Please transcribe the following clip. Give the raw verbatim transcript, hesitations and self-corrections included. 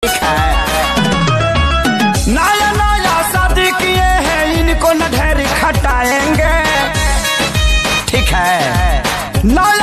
नया नया शादी किए हैं, इनको न ढेर खटाएंगे। ठीक है। नया